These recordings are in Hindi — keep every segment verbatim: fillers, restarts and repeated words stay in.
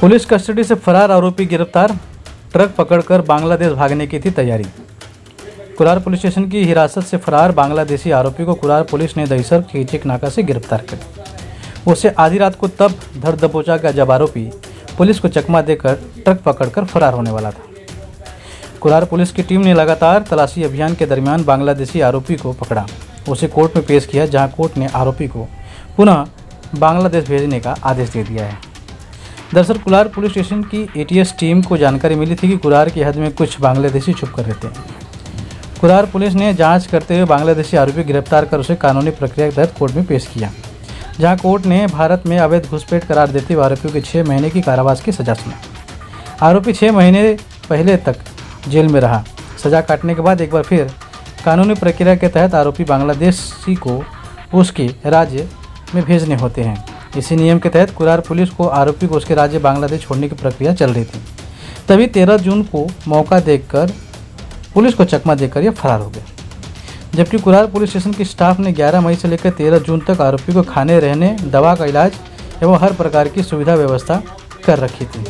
पुलिस कस्टडी से फरार आरोपी गिरफ्तार, ट्रक पकड़कर बांग्लादेश भागने की थी तैयारी। कुरार पुलिस स्टेशन की हिरासत से फरार बांग्लादेशी आरोपी को कुरार पुलिस ने दहीसर खींचेक नाका से गिरफ्तार कर उसे आधी रात को तब धर दबोचा गया जब आरोपी पुलिस को चकमा देकर ट्रक पकड़कर फरार होने वाला था। कुरार पुलिस की टीम ने लगातार तलाशी अभियान के दरमियान बांग्लादेशी आरोपी को पकड़ा, उसे कोर्ट में पेश किया, जहां कोर्ट ने आरोपी को पुनः बांग्लादेश भेजने का आदेश दे दिया है। दरअसल कुरार पुलिस स्टेशन की एटीएस टीम को जानकारी मिली थी कि कुरार की हद में कुछ बांग्लादेशी छुप कर रहते हैं। कुरार पुलिस ने जांच करते हुए बांग्लादेशी आरोपी गिरफ्तार कर उसे कानूनी प्रक्रिया के तहत कोर्ट में पेश किया, जहां कोर्ट ने भारत में अवैध घुसपैठ करार देते हुए आरोपियों के छः महीने की कारावास की सजा सुनाई। आरोपी छः महीने पहले तक जेल में रहा। सजा काटने के बाद एक बार फिर कानूनी प्रक्रिया के तहत आरोपी बांग्लादेशी को उसके राज्य में भेजने होते हैं। इसी नियम के तहत कुरार पुलिस को आरोपी को उसके राज्य बांग्लादेश छोड़ने की प्रक्रिया चल रही थी। तभी तेरह जून को मौका देखकर पुलिस को चकमा देकर यह फरार हो गया, जबकि कुरार पुलिस स्टेशन की स्टाफ ने ग्यारह मई से लेकर तेरह जून तक आरोपी को खाने, रहने, दवा का इलाज एवं हर प्रकार की सुविधा व्यवस्था कर रखी थी।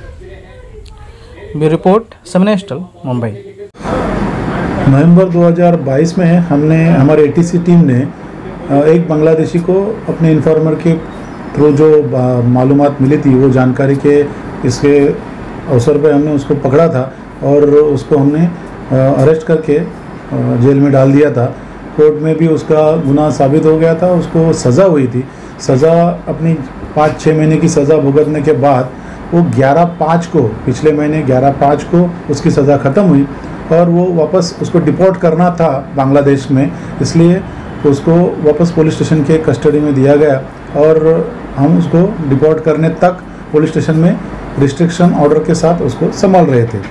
Bureau report, Samay national, Mumbai. नवंबर दो हज़ार बाईस में हमने हमारे एटीसी टीम ने एक बांग्लादेशी को अपने इन्फॉर्मर के थ्रू जो मालूमात मिली थी, वो जानकारी के इसके अवसर पर हमने उसको पकड़ा था और उसको हमने अरेस्ट करके जेल में डाल दिया था। कोर्ट में भी उसका गुनाह साबित हो गया था, उसको सज़ा हुई थी। सज़ा अपनी पाँच छः महीने की सज़ा भुगतने के बाद वो ग्यारह पाँच को, पिछले महीने ग्यारह पाँच को उसकी सज़ा ख़त्म हुई और वो वापस उसको डिपोर्ट करना था बांग्लादेश में, इसलिए उसको वापस पुलिस स्टेशन के कस्टडी में दिया गया और हम उसको डिपोर्ट करने तक पुलिस स्टेशन में रिस्ट्रिक्शन ऑर्डर के साथ उसको संभाल रहे थे।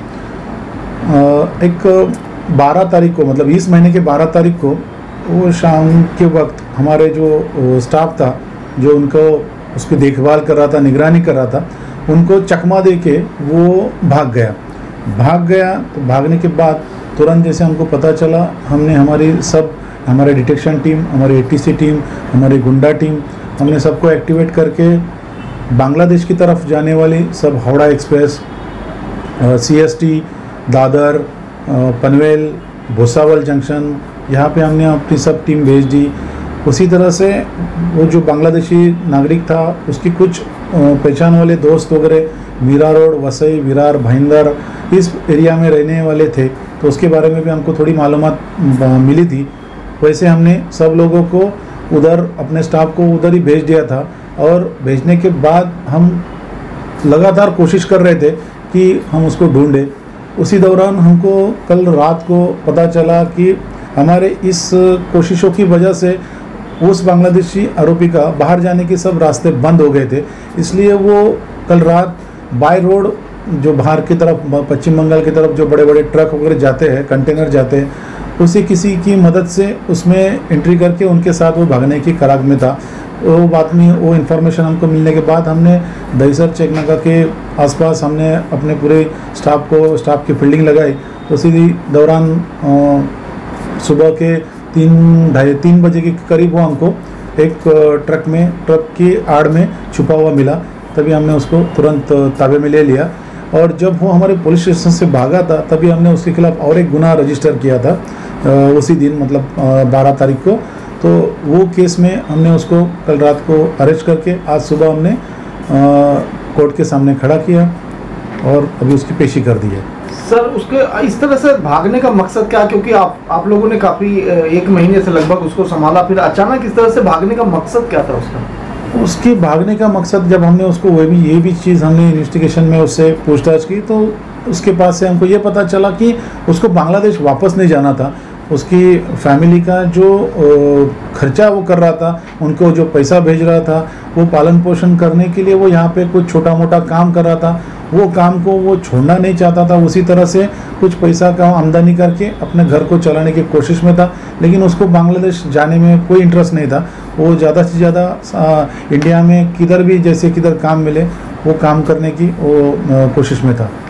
एक बारह तारीख को, मतलब इस महीने के बारह तारीख को वो शाम के वक्त हमारे जो स्टाफ था जो उनको उसकी देखभाल कर रहा था, निगरानी कर रहा था, उनको चकमा दे के वो भाग गया भाग गया तो भागने के बाद तुरंत जैसे हमको पता चला, हमने हमारी सब हमारे डिटेक्शन टीम, हमारी एटीसी टीम, हमारी गुंडा टीम, हमने सबको एक्टिवेट करके बांग्लादेश की तरफ जाने वाली सब Howrah express, CST, Dadar, Panvel, Bhusawal junction, यहाँ पे हमने अपनी सब टीम भेज दी। उसी तरह से वो जो बांग्लादेशी नागरिक था उसकी कुछ पहचान वाले दोस्त वगैरह मीरा रोड, वसई, विरार, भाईंदर इस एरिया में रहने वाले थे, तो उसके बारे में भी हमको थोड़ी मालूमात मिली थी। वैसे हमने सब लोगों को उधर, अपने स्टाफ को उधर ही भेज दिया था और भेजने के बाद हम लगातार कोशिश कर रहे थे कि हम उसको ढूंढें। उसी दौरान हमको कल रात को पता चला कि हमारे इस कोशिशों की वजह से उस बांग्लादेशी आरोपी का बाहर जाने के सब रास्ते बंद हो गए थे, इसलिए वो कल रात बाय रोड जो बाहर की तरफ, पश्चिम बंगाल की तरफ जो बड़े बड़े ट्रक वगैरह जाते हैं, कंटेनर जाते हैं, उसी किसी की मदद से उसमें एंट्री करके उनके साथ वो भागने की करार में था। वो बात में वो इन्फॉर्मेशन हमको मिलने के बाद हमने दहीसर चेकनाका के आसपास हमने अपने पूरे स्टाफ को स्टाफ की फील्डिंग लगाई। उसी दौरान सुबह के तीन ढाई तीन बजे के करीब वो हमको एक ट्रक में ट्रक की आड़ में छुपा हुआ मिला, तभी हमने उसको तुरंत ताबे में ले लिया और जब वो हमारे पुलिस स्टेशन से भागा था तभी हमने उसके खिलाफ और एक गुनाह रजिस्टर किया था उसी दिन, मतलब बारह तारीख को। तो वो केस में हमने उसको कल रात को अरेस्ट करके आज सुबह हमने कोर्ट के सामने खड़ा किया और अभी उसकी पेशी कर दी है। सर, उसके इस तरह से भागने का मकसद क्या? क्योंकि आप आप लोगों ने काफ़ी एक महीने से लगभग उसको संभाला, फिर अचानक इस तरह से भागने का मकसद क्या था उसका? उसके भागने का मकसद, जब हमने उसको वो भी ये भी चीज़ हमने इन्वेस्टिगेशन में उससे पूछताछ की तो उसके पास से हमको ये पता चला कि उसको बांग्लादेश वापस नहीं जाना था। उसकी फैमिली का जो खर्चा वो कर रहा था, उनको जो पैसा भेज रहा था, वो पालन पोषण करने के लिए वो यहाँ पे कुछ छोटा मोटा काम कर रहा था, वो काम को वो छोड़ना नहीं चाहता था। उसी तरह से कुछ पैसा का आमदनी करके अपने घर को चलाने की कोशिश में था, लेकिन उसको बांग्लादेश जाने में कोई इंटरेस्ट नहीं था। वो ज़्यादा से ज़्यादा इंडिया में किधर भी जैसे किधर काम मिले वो काम करने की वो कोशिश में था।